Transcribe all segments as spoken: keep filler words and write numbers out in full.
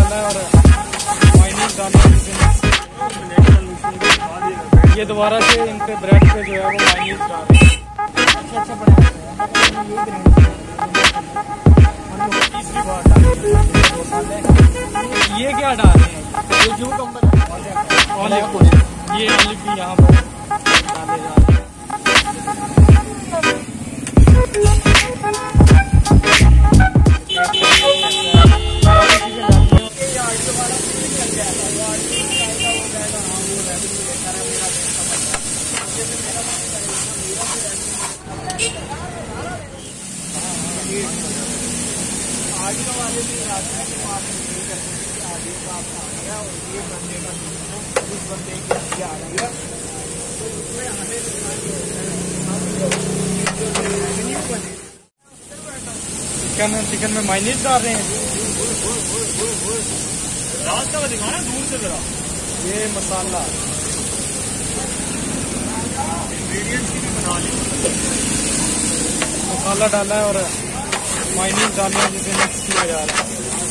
डाला है और माइनीज डाली है। ये दोबारा से इन पे ब्रेड पे जो है वो माइनीज डाल रहे हैं। अच्छा अच्छा बना तीसरी बार डाल ये क्या डाल रहे हैं? ये क्यों कम्बर ऑलिव ये ऑलिव भी यहाँ पर डाले जा रहे हैं। आज का वाले भी रात में पास नहीं करते आगे का आप आ गया और ये बंदे का उस बंदे के आगे आ गया तो उसमें हमें चिकन चिकन में माइनीज डाल रहे हैं। रास्ता का दिखाना दूर से जरा ये मसाला इंग्रेडिएंट्स की भी बना ली मसाला डाला है और माइनीज डालना है जिसे मिक्स किया जा रहा है।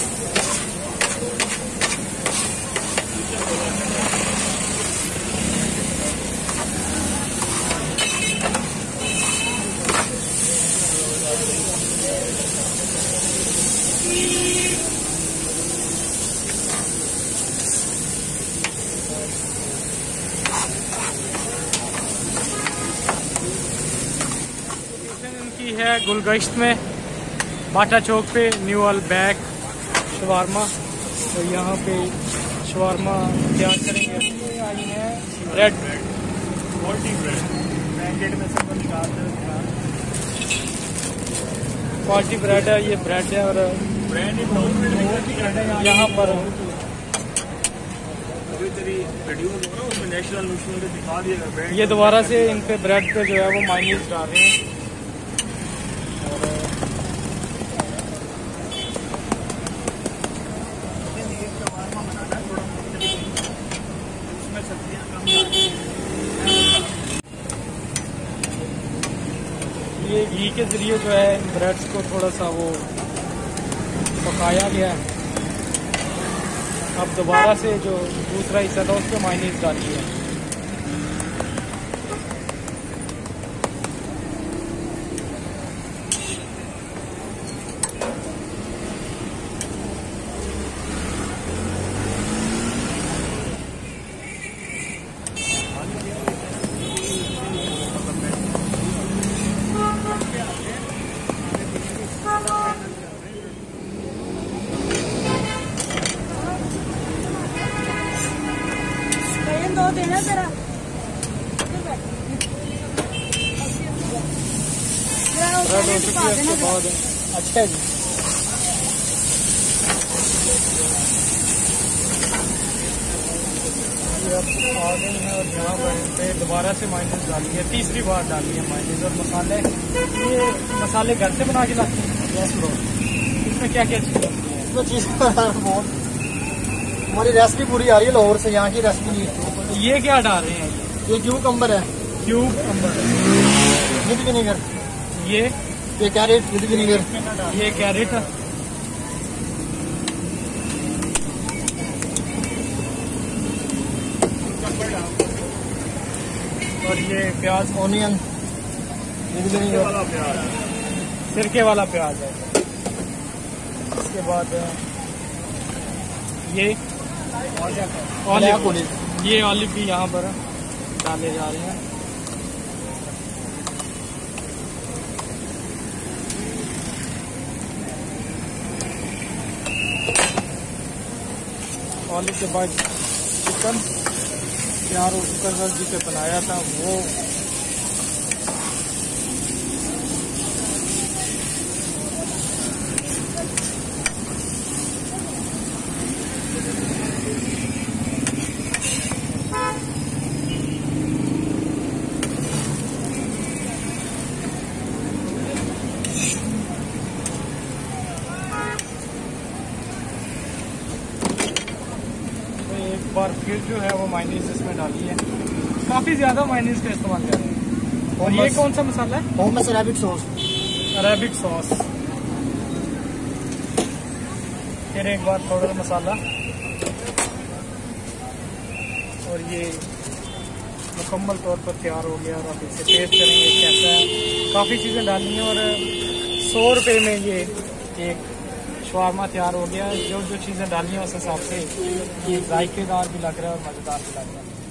इनकी है गुलगश्त में बाटा चौक पे न्यू अल बैक शवारमा। तो यहाँ पे शवारमा तैयार करेंगे। आई है ब्रेड क्वालिटी ब्रेड ब्रांडेड में सब निकालते हैं क्वालिटी ब्रेड है। ये ब्रेड है और ब्रांड यहाँ पर वीडियो उसमें नेशनल न्यूशनल दिखा दिया ये दोबारा से इन पे ब्रेड पे जो है वो माइनीज डाल रहे हैं। ये घी के जरिए जो है इन ब्रेड्स को थोड़ा सा वो पकाया गया है। अब दोबारा से जो दूसरा हिस्सा था उस पर माइनीज डाली है। दो देना जरा ब्रेड हो चुकी है उसके बाद अच्छा जी अब आ गई है और यहाँ पर इन पे दोबारा से माइनीज डाली है। तीसरी बार डाली है माइनीज और मसाले। ये मसाले घर से बना के लाते हैं। यस ब्रो इसमें क्या क्या चीज़ होती है? इसमें चीज़ बहुत हमारी रेसिपी पूरी आ रही है लाहौर से। यहाँ की रेसिपी ये क्या डाल रहे हैं? ये क्यूब अम्बर है क्यूब अम्बर विद विनेगर। ये ये कैरेट विद विनेगर। ये कैरेट और ये प्याज ऑनियन विद विनेगर। सिरके वाला प्याज है। इसके बाद ये ऑलिव ये ऑलिव भी यहाँ पर डाले जा रहे हैं। ऑलिव के बाद चिकन तैयार हो चुका था जिसे बनाया था वो एक बार फिर जो है वो माइनीज इसमें डाली है। काफ़ी ज़्यादा माइनीज का इस्तेमाल कर रहे हैं। और ये कौन सा मसाला है? Hummus Arabic sauce. Arabic sauce फिर एक बार पाउडर मसाला, और ये मुकम्मल तौर पर तैयार हो गया। और अब इसे टेस्ट करेंगे कैसा है। काफ़ी चीज़ें डालनी है और सौ रुपये में ये एक शवारमा तैयार हो गया। जो जो चीज़ें डालनी है उस हिसाब से ये जायकेदार भी लग रहा है और मज़ेदार भी लग रहा है।